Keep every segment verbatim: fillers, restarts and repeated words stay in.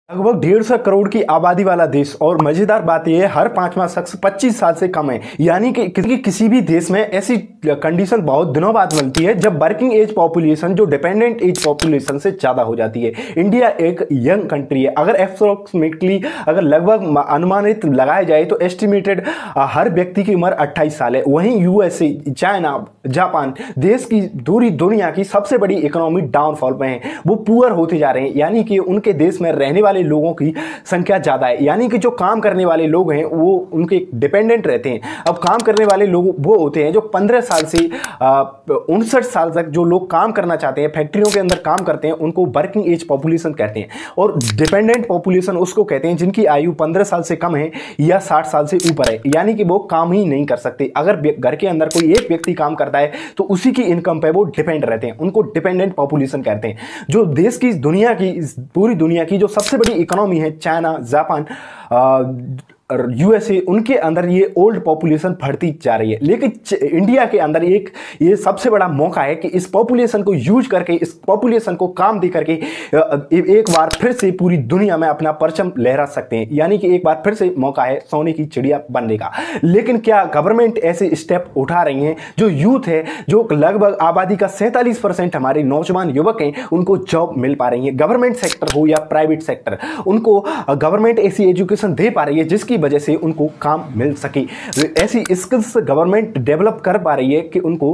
लगभग डेढ़ सौ करोड़ की आबादी वाला देश और मजेदार बात यह है हर पांचवा शख्स पच्चीस साल से कम है। यानी कि किसी किसी भी देश में ऐसी कंडीशन बहुत दिनों बाद मिलती है जब वर्किंग एज पॉपुलेशन जो डिपेंडेंट एज पॉपुलेशन से ज्यादा हो जाती है। इंडिया एक यंग कंट्री है। अगर अप्रोक्सीमेटली अगर लगभग अनुमानित लगाया जाए तो एस्टिमेटेड हर व्यक्ति की उम्र अट्ठाईस साल है। वहीं यूएसए, चाइना, जापान देश की दूरी दुनिया की सबसे बड़ी इकोनॉमी डाउनफॉल में है, वो पुअर होते जा रहे हैं। यानी कि उनके देश में रहने वाले लोगों की संख्या ज्यादा है। यानी कि जो काम करने वाले लोग हैं वो उनके डिपेंडेंट रहते हैं। अब काम करने वाले लोग वो होते हैं जो पंद्रह साल से उनसठ साल तक जो लोग काम करना चाहते हैं, फैक्ट्रियों के अंदर काम करते हैं, उनको वर्किंग एज पॉपुलेशन कहते हैं। और डिपेंडेंट पॉपुलेशन उसको कहते हैं जिनकी आयु पंद्रह साल से कम है या साठ साल से ऊपर है। यानी कि वो काम ही नहीं कर सकते। अगर घर के अंदर कोई एक व्यक्ति काम करता है तो उसी की इनकम पे वो डिपेंड रहते हैं, उनको डिपेंडेंट पॉपुलेशन कहते हैं। जो देश की दुनिया की पूरी दुनिया की जो सबसे बड़ी इकोनॉमी है, चाइना, जापान, यूएसए, उनके अंदर ये ओल्ड पॉपुलेशन बढ़ती जा रही है। लेकिन इंडिया के अंदर एक ये सबसे बड़ा मौका है कि इस पॉपुलेशन को यूज करके, इस पॉपुलेशन को काम दे करके एक बार फिर से पूरी दुनिया में अपना परचम लहरा सकते हैं। यानी कि एक बार फिर से मौका है सोने की चिड़िया बनने का। लेकिन क्या गवर्नमेंट ऐसे स्टेप उठा रही है? जो यूथ है, जो लगभग आबादी का सैंतालीस परसेंट हमारे नौजवान युवक हैं, उनको जॉब मिल पा रही है। गवर्नमेंट सेक्टर हो या प्राइवेट सेक्टर, उनको गवर्नमेंट ऐसी एजुकेशन दे पा रही है जिसकी वजह से उनको काम मिल सके। ऐसी स्किल्स गवर्नमेंट डेवलप कर पा रही है कि उनको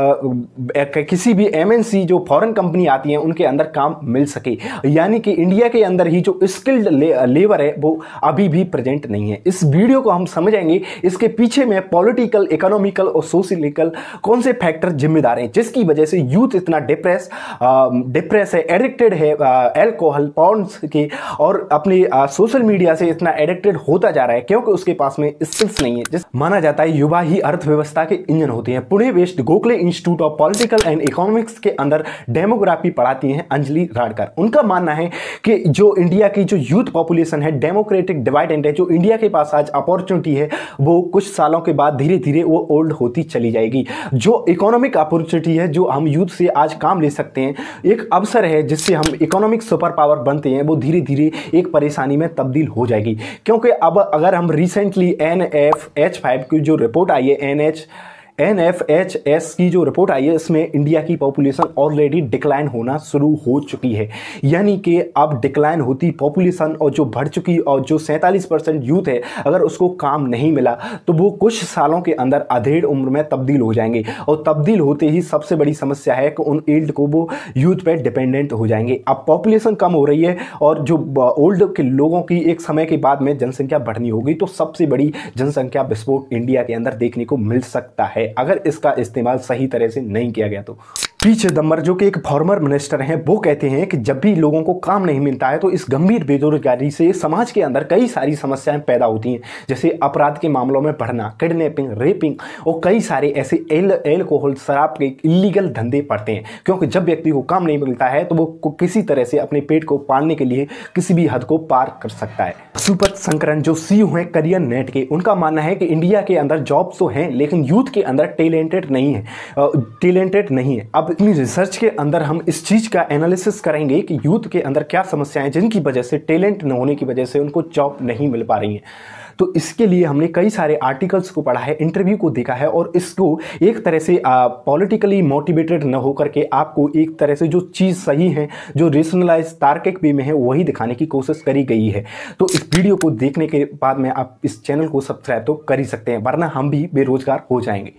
आ, किसी भी एमएनसी जो फॉरेन कंपनी आती है उनके अंदर काम मिल सके। यानी कि इंडिया के अंदर ही जो स्किल्ड ले, लेबर है वो अभी भी प्रेजेंट नहीं है। इस वीडियो को हम समझेंगे इसके पीछे में पॉलिटिकल, इकोनॉमिकल और सोशलिकल कौन से फैक्टर जिम्मेदार हैं जिसकी वजह से यूथ इतना डिप्रेस डिप्रेस है, एडिक्टेड है अल्कोहल, पॉर्न्स के और अपने सोशल मीडिया से इतना एडिक्टेड होता जा रहा है क्योंकि उसके पास में स्किल्स नहीं है। जिस माना जाता है युवा ही अर्थव्यवस्था के इंजन होते हैं। Pune west Gokhale institute of political and economics के अंदर डेमोग्राफी पढ़ाती हैं अंजलि राडकर। उनका मानना है कि जो इंडिया की जो यूथ पॉपुलेशन है, डेमोक्रेटिक डिवाइडेंट है, जो इंडिया के पास आज अपॉर्चुनिटी है वो कुछ सालों के बाद धीरे धीरे वो ओल्ड होती चली जाएगी। जो इकोनॉमिक अपॉर्चुनिटी है, जो हम यूथ से आज काम ले सकते हैं, एक अवसर है जिससे हम इकोनॉमिक सुपर पावर बनते हैं, वो धीरे धीरे एक परेशानी में तब्दील हो जाएगी। क्योंकि अब अगर हम recently N F H five की जो रिपोर्ट आई है, N H N F H S की जो रिपोर्ट आई है, इसमें इंडिया की पॉपुलेशन ऑलरेडी डिक्लाइन होना शुरू हो चुकी है। यानी कि अब डिक्लाइन होती पॉपुलेशन और जो बढ़ चुकी और जो सैंतालीस परसेंट यूथ है, अगर उसको काम नहीं मिला तो वो कुछ सालों के अंदर अधेड़ उम्र में तब्दील हो जाएंगे। और तब्दील होते ही सबसे बड़ी समस्या है कि उन एल्ड को वो यूथ पे डिपेंडेंट हो जाएंगे। अब पॉपुलेशन कम हो रही है और जो ओल्ड के लोगों की एक समय के बाद में जनसंख्या बढ़नी होगी तो सबसे बड़ी जनसंख्या विस्फोट इंडिया के अंदर देखने को मिल सकता है अगर इसका इस्तेमाल सही तरह से नहीं किया गया तो। पी चिदंबरम जो कि एक फॉर्मर मिनिस्टर हैं, वो कहते हैं कि जब भी लोगों को काम नहीं मिलता है तो इस गंभीर बेरोजगारी से समाज के अंदर कई सारी समस्याएं पैदा होती हैं, जैसे अपराध के मामलों में बढ़ना, किडनैपिंग, रेपिंग और कई सारे ऐसे एल एल्कोहल, शराब के इलीगल धंधे पड़ते हैं। क्योंकि जब व्यक्ति को काम नहीं मिलता है तो वो किसी तरह से अपने पेट को पालने के लिए किसी भी हद को पार कर सकता है। सुपत संकरन जो सीईओ हैं करियर नेट के, उनका मानना है कि इंडिया के अंदर जॉब्स तो हैं लेकिन यूथ के अंदर टैलेंटेड नहीं है टैलेंटेड नहीं है। अब अपनी रिसर्च के अंदर हम इस चीज का एनालिसिस करेंगे कि यूथ के अंदर क्या समस्याएं जिनकी वजह से, टैलेंट न होने की वजह से उनको जॉब नहीं मिल पा रही है। तो इसके लिए हमने कई सारे आर्टिकल्स को पढ़ा है, इंटरव्यू को देखा है और इसको एक तरह से पॉलिटिकली मोटिवेटेड न होकर के आपको एक तरह से जो चीज़ सही है, जो रेशनलाइज तार्किक वे में है, वही दिखाने की कोशिश करी गई है। तो इस वीडियो को देखने के बाद में आप इस चैनल को सब्सक्राइब तो कर ही सकते हैं, वरना हम भी बेरोजगार हो जाएंगे।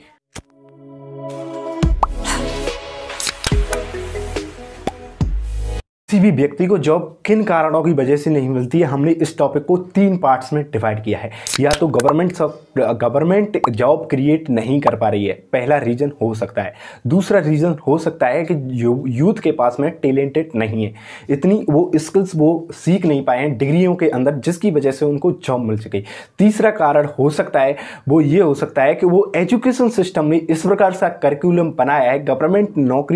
किसी भी व्यक्ति को जॉब किन कारणों की वजह से नहीं मिलती है, हमने इस टॉपिक को तीन पार्ट्स में डिवाइड किया है। या तो गवर्नमेंट गवर्नमेंट जॉब क्रिएट नहीं कर पा रही है, पहला रीजन हो सकता है। दूसरा रीजन हो सकता है कि यूथ के पास में टैलेंटेड नहीं है, इतनी वो स्किल्स वो सीख नहीं पाए हैं डिग्रियों के अंदर जिसकी वजह से उनको जॉब मिल सके। तीसरा कारण हो सकता है वो ये हो सकता है कि वो एजुकेशन सिस्टम ने इस प्रकार सा करिकुलम बनाया है, गवर्नमेंट नौकरी के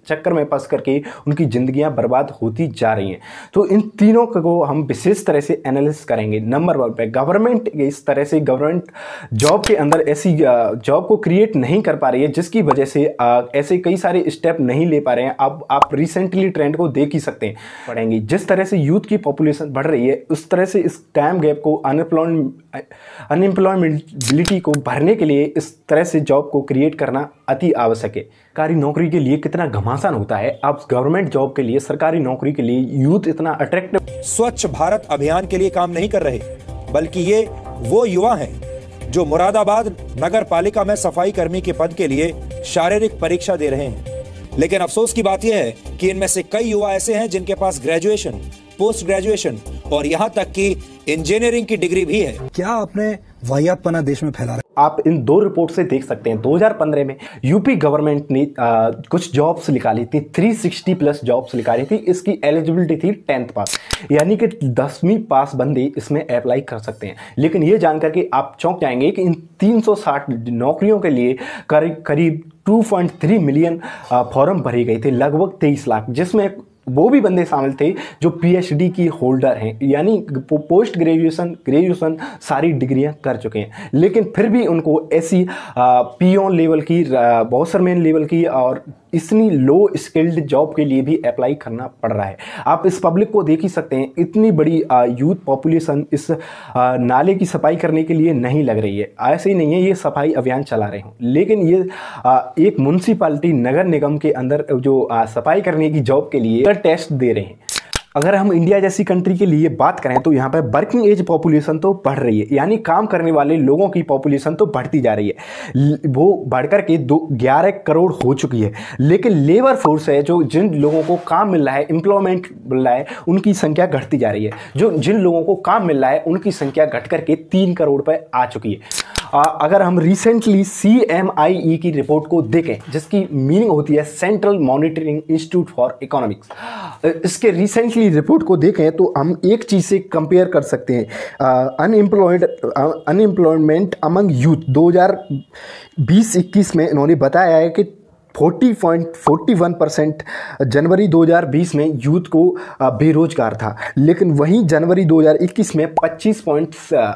चक्कर में फंस करके उनकी ज़िंदगियां बर्बाद होती जा रही हैं। तो इन तीनों को हम विशेष तरह से एनालिसिस करेंगे। नंबर वन पे गवर्नमेंट इस तरह से गवर्नमेंट जॉब के अंदर ऐसी जॉब को क्रिएट नहीं कर पा रही है, जिसकी वजह से ऐसे कई सारे स्टेप नहीं ले पा रहे हैं। अब आप रिसेंटली ट्रेंड को देख ही सकते हैं, पढ़ेंगे जिस तरह से यूथ की पॉपुलेशन बढ़ रही है, उस तरह से इस टाइम गैप को अनएम्प्लॉयमेंट अनएम्प्लॉयमेंटबिलिटी को भरने के लिए इस तरह से जॉब को क्रिएट करना अति आवश्यक है। सरकारी नौकरी के लिए कितना घमासान होता है, अब गवर्नमेंट जॉब के लिए, सरकारी नौकरी के लिए यूथ इतना अट्रैक्टिव। स्वच्छ भारत अभियान के लिए काम नहीं कर रहे, बल्कि ये वो युवा हैं जो मुरादाबाद नगर पालिका में सफाई कर्मी के पद के लिए शारीरिक परीक्षा दे रहे हैं। लेकिन अफसोस की बात यह है कि इनमें से कई युवा ऐसे हैं जिनके पास ग्रेजुएशन, पोस्ट ग्रेजुएशन और यहां तक कि इंजीनियरिंग की डिग्री भी है। क्या आपने वाहियातपना देश में फैला रहा है? आप इन दो रिपोर्ट से देख सकते हैं। दो हज़ार पंद्रह में यूपी गवर्नमेंट ने आ, कुछ जॉब्स निकाली थी, तीन सौ साठ प्लस जॉब्स निकाली थी। इसकी एलिजिबिलिटी थी टेंथ पास, यानी कि दसवीं पास बंदे इसमें अप्लाई कर सकते हैं। लेकिन ये जानकर के आप चौंक जाएंगे कि इन तीन सौ साठ नौकरियों के लिए करीब करीब दो पॉइंट तीन मिलियन फॉर्म भरे गए थे, लगभग तेईस लाख, जिसमें वो भी बंदे शामिल थे जो पीएचडी की होल्डर हैं, यानी पोस्ट ग्रेजुएशन ग्रेजुएशन सारी डिग्रियां कर चुके हैं। लेकिन फिर भी उनको ऐसी पीओन लेवल की, बॉसरमैन लेवल की और इतनी लो स्किल्ड जॉब के लिए भी अप्लाई करना पड़ रहा है। आप इस पब्लिक को देख ही सकते हैं, इतनी बड़ी यूथ पॉपुलेशन इस आ, नाले की सफाई करने के लिए नहीं लग रही है। ऐसे ही नहीं है ये सफाई अभियान चला रहे हों, लेकिन ये आ, एक म्यूनसिपालिटी नगर निगम के अंदर जो आ, सफाई करने की जॉब के लिए टेस्ट दे रहे हैं। अगर हम इंडिया जैसी कंट्री के लिए बात करें तो यहाँ पर वर्किंग एज पॉपुलेशन तो बढ़ रही है, यानी काम करने वाले लोगों की पॉपुलेशन तो बढ़ती जा रही है, वो बढ़कर के दो ग्यारह करोड़ हो चुकी है। लेकिन लेबर फोर्स है, जो जिन लोगों को काम मिल रहा है, एम्प्लॉयमेंट मिल रहा है, उनकी संख्या घटती जा रही है। जो जिन लोगों को काम मिल रहा है उनकी संख्या घट करके तीन करोड़ पर आ चुकी है। आ, अगर हम रिसेंटली सी एम आई ई की रिपोर्ट को देखें, जिसकी मीनिंग होती है central monitoring institute for economics, इसके रिसेंटली रिपोर्ट को देखें तो हम एक चीज़ से कंपेयर कर सकते हैं। अनएम्प्लॉयड अनएम्प्लॉयमेंट अमंग यूथ दो हज़ार बीस इक्कीस में इन्होंने बताया है कि चालीस पॉइंट फोर्टी वन परसेंट जनवरी दो हज़ार बीस में यूथ को बेरोजगार था, लेकिन वहीं जनवरी दो हज़ार इक्कीस में पच्चीस पॉइंट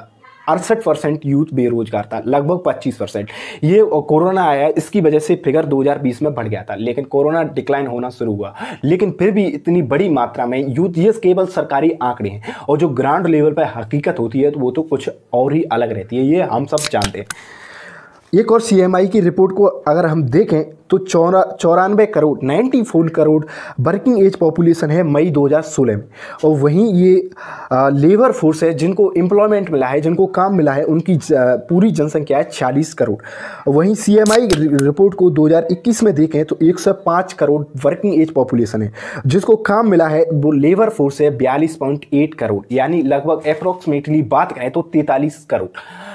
अड़सठ परसेंट यूथ बेरोजगार था, लगभग पच्चीस परसेंट। ये कोरोना आया, इसकी वजह से फिगर दो हज़ार बीस में बढ़ गया था, लेकिन कोरोना डिक्लाइन होना शुरू हुआ। लेकिन फिर भी इतनी बड़ी मात्रा में यूथ, ये केवल सरकारी आंकड़े हैं, और जो ग्राउंड लेवल पर हकीकत होती है तो वो तो कुछ और ही अलग रहती है, ये हम सब जानते हैं। एक और सी एम आई की रिपोर्ट को अगर हम देखें तो चौरा चौरानवे crore ninety four crore working age population है मई दो हज़ार सोलह में, और वहीं ये आ, लेबर फोर्स है, जिनको एम्प्लॉयमेंट मिला है, जिनको काम मिला है, उनकी पूरी जनसंख्या है छियालीस करोड़। वहीं सी एम आई रिपोर्ट को दो हज़ार इक्कीस में देखें तो एक सौ पाँच करोड़ वर्किंग एज पॉपुलेशन है, जिसको काम मिला है वो लेबर फोर्स है बयालीस पॉइंट आठ करोड़, यानी लगभग अप्रोक्सीमेटली बात करें तो तैंतालीस करोड़।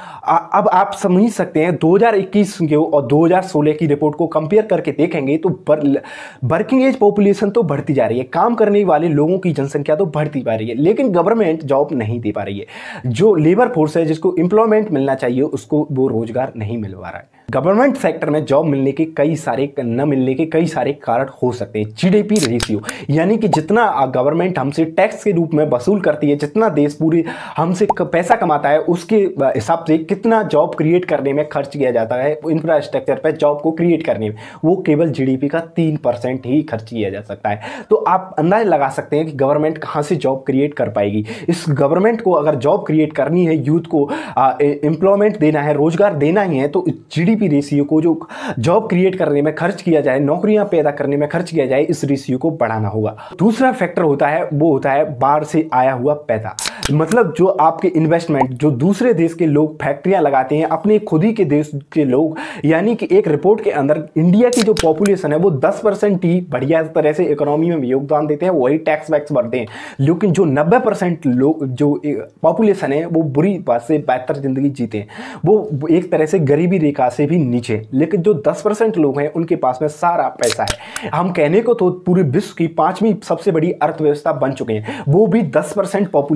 अब आप समझ सकते हैं दो हज़ार इक्कीस के और दो हज़ार सोलह की रिपोर्ट को कंपेयर करके देखेंगे तो वर्किंग एज पॉपुलेशन तो बढ़ती जा रही है, काम करने वाले लोगों की जनसंख्या तो बढ़ती जा रही है, लेकिन गवर्नमेंट जॉब नहीं दे पा रही है। जो लेबर फोर्स है, जिसको एम्प्लॉयमेंट मिलना चाहिए, उसको वो रोजगार नहीं मिल पा रहा है। गवर्नमेंट सेक्टर में जॉब मिलने के कई सारे न मिलने के कई सारे कारण हो सकते हैं। जीडीपी रेशियो, यानी कि जितना गवर्नमेंट हमसे टैक्स के रूप में वसूल करती है, जितना देश पूरे हमसे पैसा कमाता है, उसके हिसाब से कितना जॉब क्रिएट करने में खर्च किया जाता है इंफ्रास्ट्रक्चर पर, जॉब को क्रिएट करने में, वो केवल जीडीपी का तीन परसेंट ही खर्च किया जा सकता है। तो आप अंदाज लगा सकते हैं कि गवर्नमेंट कहाँ से जॉब क्रिएट कर पाएगी। इस गवर्नमेंट को अगर जॉब क्रिएट करनी है, यूथ को एम्प्लॉयमेंट देना है, रोजगार देना ही है, तो जीडीपी रेशियो को, जो जॉब क्रिएट करने में खर्च किया जाए, नौकरियां पैदा करने में खर्च किया जाए, इस रेशियो को बढ़ाना होगा। दूसरा फैक्टर होता है वो होता है बाहर से आया हुआ पैसा, मतलब जो आपके इन्वेस्टमेंट, जो दूसरे देश के लोग फैक्ट्रियां लगाते हैं, अपने खुद ही के देश के लोग, यानी कि एक रिपोर्ट के अंदर इंडिया की जो पॉपुलेशन है वो दस परसेंट ही बढ़िया तरह से इकोनॉमी में योगदान देते हैं, वही टैक्स वैक्स भरते हैं, लेकिन जो नब्बे परसेंट लोग, जो पॉपुलेशन है, वो बुरी बात से बेहतर जिंदगी जीते हैं, वो एक तरह से गरीबी रेखा से भी नीचे। लेकिन जो दस परसेंट लोग हैं उनके पास में सारा पैसा है। हम कहने को तो पूरे विश्व की पांचवी सबसे बड़ी अर्थव्यवस्था बन चुके हैं, वो भी दस परसेंट पॉपुलेशन के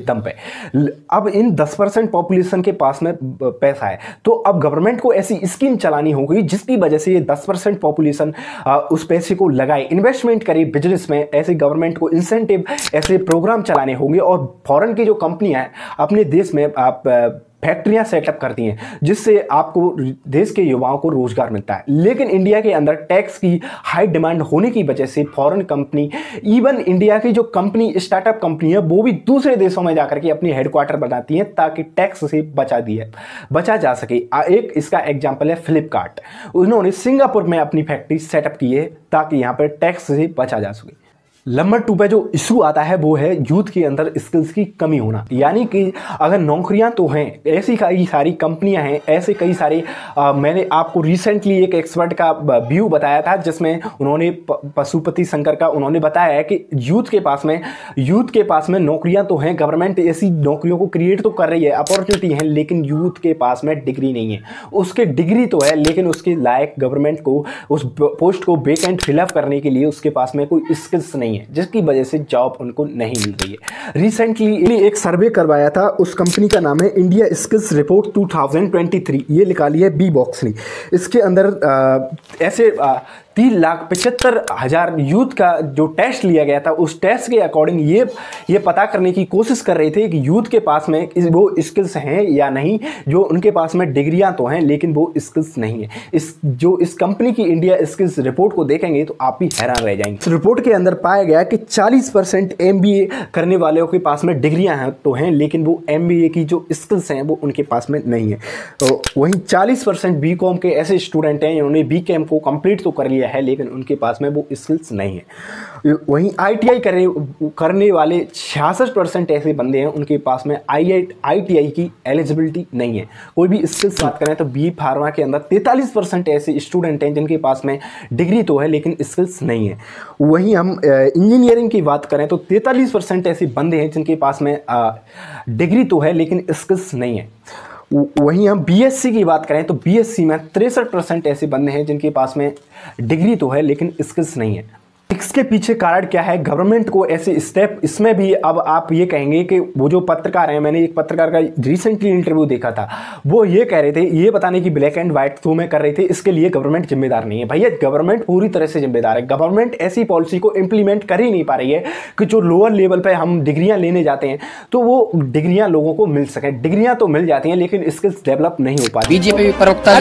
दम पे। अब इन दस परसेंट पॉपुलेशन के पास में पैसा है, तो अब गवर्नमेंट को ऐसी स्कीम चलानी होगी जिसकी वजह से ये दस परसेंट पॉपुलेशन उस पैसे को लगाए, इन्वेस्टमेंट करे बिजनेस में। ऐसे गवर्नमेंट को इंसेंटिव, ऐसे प्रोग्राम चलाने होंगे और फॉरेन की जो कंपनियां हैं अपने देश में आप फैक्ट्रियां सेटअप करती हैं, जिससे आपको देश के युवाओं को रोजगार मिलता है। लेकिन इंडिया के अंदर टैक्स की हाई डिमांड होने की वजह से फॉरेन कंपनी, इवन इंडिया की जो कंपनी स्टार्टअप कंपनी है वो भी दूसरे देशों में जाकर के अपनी हेडक्वार्टर बनाती हैं ताकि टैक्स से बचा दिए बचा जा सके। एक इसका एग्जाम्पल है फ्लिपकार्ट। उन्होंने सिंगापुर में अपनी फैक्ट्री सेटअप की है ताकि यहाँ पर टैक्स से बचा जा सके। नंबर टू पे जो इशू आता है वो है यूथ के अंदर स्किल्स की कमी होना। यानी कि अगर नौकरियां तो हैं, ऐसी कई सारी कंपनियां हैं, ऐसे कई सारे आ, मैंने आपको रिसेंटली एक एक्सपर्ट का व्यू बताया था जिसमें उन्होंने पशुपति शंकर का उन्होंने बताया है कि यूथ के पास में यूथ के पास में नौकरियां तो हैं, गवर्नमेंट ऐसी नौकरियों को क्रिएट तो कर रही है, अपॉर्चुनिटी है, लेकिन यूथ के पास में डिग्री नहीं है। उसके डिग्री तो है लेकिन उसके लायक गवर्नमेंट को उस पोस्ट को वैकेंट फिलअप करने के लिए उसके पास में कोई स्किल्स नहीं है, जिसकी वजह से जॉब उनको नहीं मिल रही है। रिसेंटली एक सर्वे करवाया था, उस कंपनी का नाम है इंडिया स्किल्स रिपोर्ट दो हज़ार तेईस। ये निकाली है बी बॉक्स ने। इसके अंदर आ, ऐसे आ, तीन लाख पचहत्तर हजार यूथ का जो टेस्ट लिया गया था, उस टेस्ट के अकॉर्डिंग ये ये पता करने की कोशिश कर रहे थे कि यूथ के पास में वो स्किल्स हैं या नहीं। जो उनके पास में डिग्रियां तो हैं लेकिन वो स्किल्स नहीं है। इस जो इस कंपनी की इंडिया स्किल्स रिपोर्ट को देखेंगे तो आप भी हैरान रह जाएंगे। इस रिपोर्ट के अंदर पाया गया कि चालीस परसेंट एम बी ए करने वालों के पास में डिग्रियां हैं तो हैं, लेकिन वो एम बी ए की जो स्किल्स हैं वो उनके पास में नहीं है। तो वहीं चालीस परसेंट बी कॉम के ऐसे स्टूडेंट हैं जिन्होंने बी कॉम को कंप्लीट तो कर लिया है लेकिन उनके पास में वो स्किल्स नहीं है। वहीं आई टी आई करने करने वाले छियासठ परसेंट ऐसे बंदे हैं उनके पास में आई आई टी आई की एलिजिबिलिटी नहीं है। कोई भी स्किल्स बात करें तो बी फार्मा के अंदर तैंतालीस परसेंट ऐसे स्टूडेंट हैं जिनके पास में डिग्री तो है लेकिन स्किल्स नहीं है। वहीं हम इंजीनियरिंग की बात करें तो तैंतालीस परसेंट ऐसे बंदे हैं जिनके पास में डिग्री तो है लेकिन स्किल्स नहीं है। वहीं हम बीएससी की बात करें तो बीएससी में तिरसठ परसेंट ऐसे बंदे हैं जिनके पास में डिग्री तो है लेकिन स्किल्स नहीं है। इसके पीछे कारण क्या है? गवर्नमेंट को ऐसे स्टेप, इसमें भी अब आप ये कहेंगे कि वो जो पत्रकार हैं, मैंने एक पत्रकार का रिसेंटली इंटरव्यू देखा था, वो ये कह रहे थे, ये बताने की ब्लैक एंड व्हाइट थ्रू में कर रहे थे, इसके लिए गवर्नमेंट जिम्मेदार नहीं है। भैया गवर्नमेंट पूरी तरह से जिम्मेदार है। गवर्नमेंट ऐसी पॉलिसी को इंप्लीमेंट कर ही नहीं पा रही है कि जो लोअर लेवल पर हम डिग्रियां लेने जाते हैं तो वो डिग्रियां लोगों को मिल सके। डिग्रियां तो मिल जाती हैं लेकिन स्किल्स डेवलप नहीं हो पाती। बीजेपी प्रवक्ता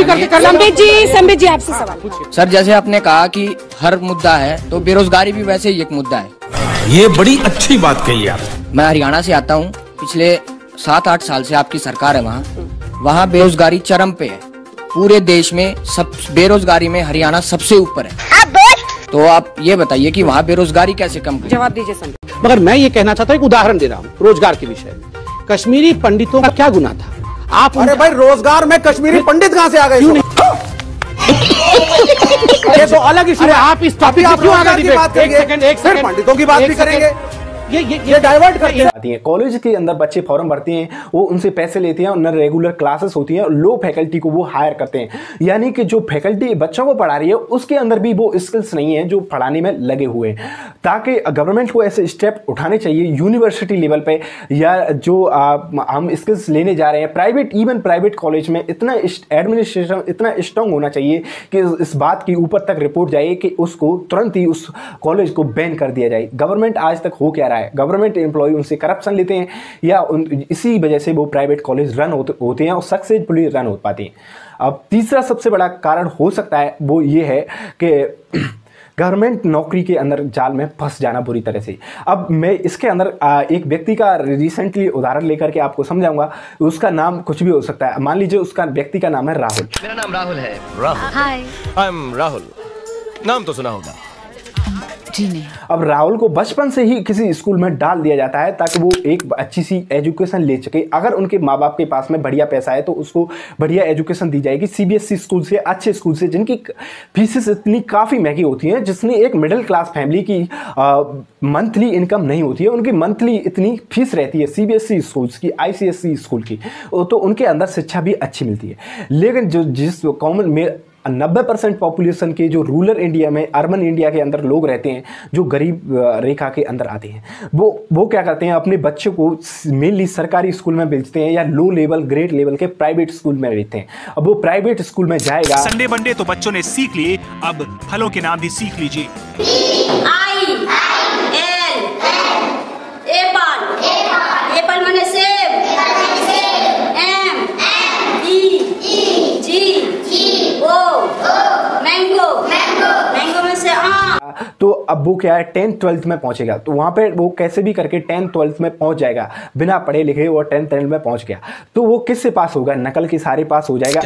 सर, जैसे आपने कहा कि हर मुद्दा है तो बेरोजगारी भी वैसे ही एक मुद्दा है। ये बड़ी अच्छी बात कही आप। मैं हरियाणा से आता हूँ, पिछले सात आठ साल से आपकी सरकार है वहाँ वहाँ बेरोजगारी चरम पे है। पूरे देश में सब बेरोजगारी में हरियाणा सबसे ऊपर है। तो आप ये बताइए कि वहाँ बेरोजगारी कैसे कम करें? जवाब दीजिए सर। मगर मैं ये कहना चाहता हूँ, एक उदाहरण दे रहा हूँ रोजगार के विषय में। कश्मीरी पंडितों का क्या गुनाह था? आप अरे भाई रोजगार में कश्मीरी पंडित कहाँ से आ गए? ये तो अलग इशू है। आप इस टॉपिक पे क्यों आगे की बात करेंगे? एक सेकंड, एक सेकंड, पंडितों की बात भी करेंगे। ये ये ये डाइवर्ट करती हैं। कॉलेज के अंदर बच्चे फॉर्म भरते हैं, वो उनसे पैसे लेते हैं और न रेगुलर क्लासेस होती हैं और लो फैकल्टी को वो हायर करते हैं। यानी कि जो फैकल्टी बच्चों को पढ़ा रही है उसके अंदर भी वो स्किल्स नहीं है जो पढ़ाने में लगे हुए हैं। ताकि गवर्नमेंट को ऐसे स्टेप उठाने चाहिए यूनिवर्सिटी लेवल पे, या जो आ, हम स्किल्स लेने जा रहे हैं प्राइवेट, इवन प्राइवेट कॉलेज में इतना एडमिनिस्ट्रेशन इतना स्ट्रांग होना चाहिए कि इस बात की ऊपर तक रिपोर्ट जाए कि उसको तुरंत ही उस कॉलेज को बैन कर दिया जाए। गवर्नमेंट आज तक हो क्या रहा है? गवर्नमेंट एम्प्लॉय उनसे करप्शन लेते हैं या उन, इसी वजह से वो प्राइवेट कॉलेज रन होते, होते हैं और सक्सेसफुली रन हो पाते हैं। अब तीसरा सबसे बड़ा कारण हो सकता है वो ये है कि गवर्नमेंट नौकरी के अंदर जाल में फंस जाना बुरी तरह से। अब मैं इसके अंदर एक व्यक्ति का रिसेंटली उदाहरण लेकर के आपको समझाऊंगा। उसका नाम कुछ भी हो सकता है। मान लीजिए उसका व्यक्ति का नाम है राहुल। मेरा नाम राहुल है। Rahul, hi, I am Rahul. नाम तो सुना होगा। जी नहीं। अब राहुल को बचपन से ही किसी स्कूल में डाल दिया जाता है ताकि वो एक अच्छी सी एजुकेशन ले सके। अगर उनके माँ बाप के पास में बढ़िया पैसा है तो उसको बढ़िया एजुकेशन दी जाएगी सीबीएसई स्कूल से, अच्छे स्कूल से, जिनकी फीसेस इतनी काफ़ी महंगी होती हैं, जिसने एक मिडिल क्लास फैमिली की मंथली इनकम नहीं होती है। उनकी मंथली इतनी फीस रहती है सीबीएसई स्कूल्स की, आईसीएसई स्कूल की, तो उनके अंदर शिक्षा भी अच्छी मिलती है। लेकिन जो जिस कॉमन में नब्बे परसेंट पॉपुलेशन के जो रूरल इंडिया में, अर्बन इंडिया के अंदर लोग रहते हैं, जो गरीब रेखा के अंदर आते हैं, वो वो क्या करते हैं, अपने बच्चों को मेनली सरकारी स्कूल में भेजते हैं या लो लेवल ग्रेड लेवल के प्राइवेट स्कूल में भेजते हैं। अब वो प्राइवेट स्कूल में जाएगा, संडे मंडे तो बच्चों ने सीख लिए, अब फलों के नाम भी सीख लीजिए। आई एल एप्पल, एप्पल माने सेब, M E G O mango, mango में से आम। तो अब वो क्या है, टेंथ ट्वेल्थ में पहुंचेगा, तो वहां पे वो कैसे भी करके टेंथ ट्वेल्थ में पहुंच जाएगा, बिना पढ़े लिखे वो टेंथ ट्वेल्थ में पहुंच गया। तो वो किससे पास होगा, नकल के सारे पास हो जाएगा।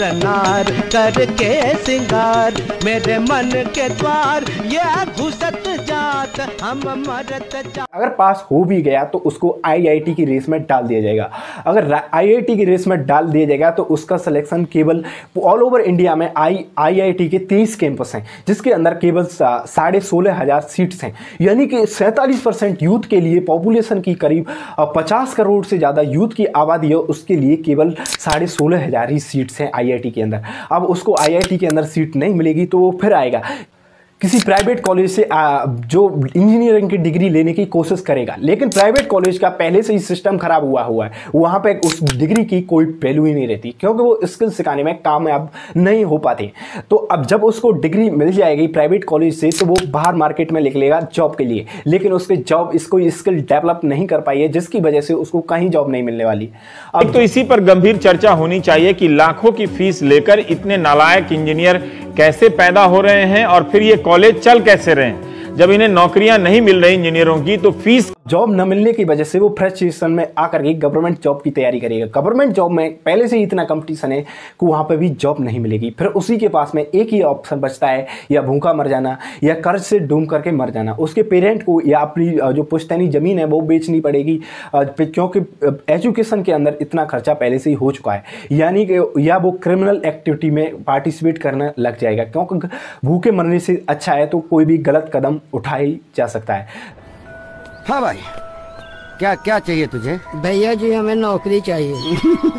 करके सिंगार मेरे मन के द्वार, ये घुसत जात हम मरत जात। अगर पास हो भी गया तो उसको आईआईटी की रेस में डाल दिया जाएगा। अगर आईआईटी की रेस में डाल दिया जाएगा तो उसका सिलेक्शन केवल ऑल ओवर इंडिया में आई आईआईटी के तेईस कैंपस हैं, जिसके अंदर केवल साढ़े सोलह हजार सीट्स हैं, यानी कि सैंतालीस परसेंट यूथ के लिए, पॉपुलेशन की करीब पचास करोड़ से ज़्यादा यूथ की आबादी है, उसके लिए केवल साढ़े सोलह हजार ही सीट्स हैं आईआईटी के अंदर। अब उसको आईआईटी के अंदर सीट नहीं मिलेगी तो वो फिर आएगा किसी प्राइवेट कॉलेज से आ, जो इंजीनियरिंग की डिग्री लेने की कोशिश करेगा, लेकिन प्राइवेट कॉलेज का पहले से ही सिस्टम खराब हुआ हुआ है, वहाँ पे उस डिग्री की कोई वैल्यू ही नहीं रहती, क्योंकि वो स्किल सिखाने में कामयाब नहीं हो पाते। तो अब जब उसको डिग्री मिल जाएगी प्राइवेट कॉलेज से तो वो बाहर मार्केट में निकलेगा जॉब के लिए, लेकिन उसके जॉब इसको स्किल डेवलप नहीं कर पाई है, जिसकी वजह से उसको कहीं जॉब नहीं मिलने वाली। अब तो इसी पर गंभीर चर्चा होनी चाहिए कि लाखों की फीस लेकर इतने नालायक इंजीनियर कैसे पैदा हो रहे हैं और फिर ये कॉलेज चल कैसे रहे हैं। जब इन्हें नौकरियां नहीं मिल रही इंजीनियरों की तो फीस जॉब न मिलने की वजह से वो फ्रस्ट्रेशन में आकर के गवर्नमेंट जॉब की तैयारी करेगा। गवर्नमेंट जॉब में पहले से ही इतना कंपटीशन है कि वहाँ पे भी जॉब नहीं मिलेगी, फिर उसी के पास में एक ही ऑप्शन बचता है, या भूखा मर जाना या कर्ज से डूब करके मर जाना। उसके पेरेंट को या अपनी जो पुश्तैनी ज़मीन है वो बेचनी पड़ेगी, क्योंकि एजुकेशन के अंदर इतना खर्चा पहले से ही हो चुका है, यानी कि या वो क्रिमिनल एक्टिविटी में पार्टिसिपेट करने लग जाएगा, क्योंकि भूखे मरने से अच्छा है तो कोई भी गलत कदम उठाई जा सकता है। हाँ भाई, क्या क्या चाहिए तुझे? भैया जी हमें नौकरी चाहिए।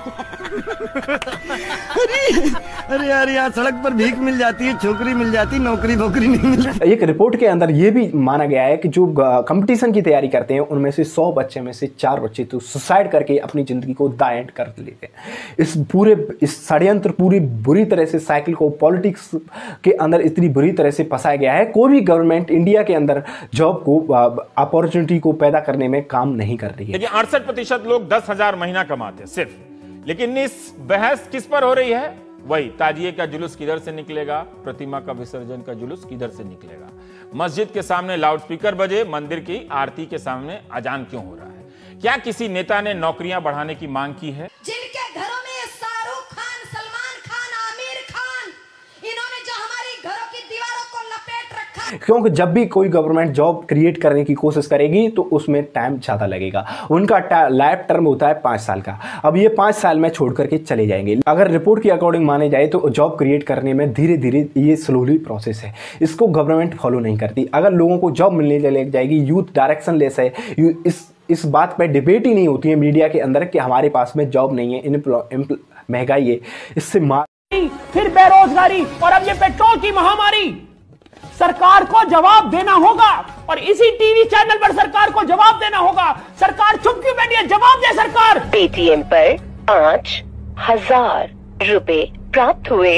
अरे अरे यार यार सड़क पर भीख मिल जाती है, छोकरी मिल जाती, नौकरी नौकरी नहीं मिल जाती। एक रिपोर्ट के अंदर यह भी माना गया है कि जो कंपटीशन की तैयारी करते हैं उनमें से सौ बच्चे में से चार बच्चे तो सुसाइड करके अपनी जिंदगी को दा एंड कर लेते हैं। इस पूरे इस षड्यंत्र पूरी बुरी तरह से साइकिल को पॉलिटिक्स के अंदर इतनी बुरी तरह से फंसाया गया है। कोई भी गवर्नमेंट इंडिया के अंदर जॉब को अपॉर्चुनिटी को पैदा करने में काम नहीं कर रही है। देखिए अड़सठ प्रतिशत लोग दस हजार महीना कमाते सिर्फ, लेकिन इस बहस किस पर हो रही है? वही ताजिए का जुलूस किधर से निकलेगा, प्रतिमा का विसर्जन का जुलूस किधर से निकलेगा, मस्जिद के सामने लाउडस्पीकर बजे, मंदिर की आरती के सामने अजान क्यों हो रहा है? क्या किसी नेता ने नौकरियां बढ़ाने की मांग की है? जिनके घरों में शाहरुख खान, सलमान खान, आमिर खान, इन्होंने जो हमारी घरों की दीवारों को लपेट रखा। क्योंकि जब भी कोई गवर्नमेंट जॉब क्रिएट करने की कोशिश करेगी तो उसमें टाइम ज़्यादा लगेगा। उनका लाइफ टर्म होता है पाँच साल का। अब ये पाँच साल में छोड़ करके चले जाएंगे। अगर रिपोर्ट के अकॉर्डिंग माने जाए तो जॉब क्रिएट करने में धीरे धीरे ये स्लोली प्रोसेस है, इसको गवर्नमेंट फॉलो नहीं करती। अगर लोगों को जॉब मिलने लग जाएगी, यूथ डायरेक्शन लेस है, इस इस बात पर डिबेट ही नहीं होती है मीडिया के अंदर कि हमारे पास में जॉब नहीं है, महंगाई है, इससे मार फिर बेरोजगारी और अब ये पेट्रोल की महामारी। सरकार को जवाब देना होगा और इसी टीवी चैनल पर सरकार को जवाब देना होगा। सरकार चुप क्यों बैठी है? जवाब दे सरकार। पेटीएम पर पांच हजार रुपए प्राप्त हुए।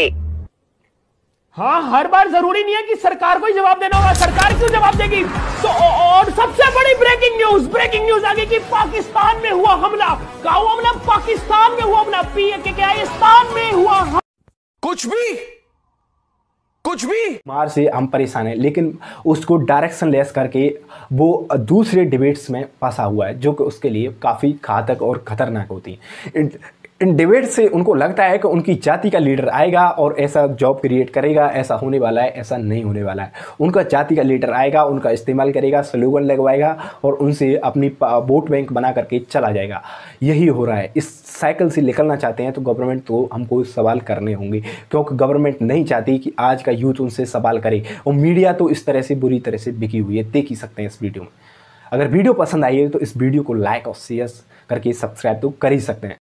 हाँ, हर बार जरूरी नहीं है कि सरकार को ही जवाब देना होगा। सरकार क्यों जवाब देगी? तो और सबसे बड़ी ब्रेकिंग न्यूज ब्रेकिंग न्यूज आगे कि पाकिस्तान में हुआ हमला। क्या हुआ हमला? पाकिस्तान में हुआ हमला। पीएकेआईस्तान में हुआ हम... कुछ भी कुछ भी मार से हम परेशान हैं, लेकिन उसको डायरेक्शन लेस करके वो दूसरे डिबेट्स में फंसा हुआ है, जो कि उसके लिए काफ़ी घातक और खतरनाक होती है। इन डिबेट से उनको लगता है कि उनकी जाति का लीडर आएगा और ऐसा जॉब क्रिएट करेगा, ऐसा होने वाला है, ऐसा नहीं होने वाला है। उनका जाति का लीडर आएगा, उनका इस्तेमाल करेगा, स्लोगन लगवाएगा और उनसे अपनी वोट बैंक बना करके चला जाएगा। यही हो रहा है। इस साइकिल से निकलना चाहते हैं तो गवर्नमेंट तो हमको सवाल करने होंगे, क्योंकि गवर्नमेंट नहीं चाहती कि आज का यूथ उनसे सवाल करे। और मीडिया तो इस तरह से बुरी तरह से बिकी हुई है, देख ही सकते हैं इस वीडियो में। अगर वीडियो पसंद आई है तो इस वीडियो को लाइक और शेयर करके सब्सक्राइब तो कर ही सकते हैं।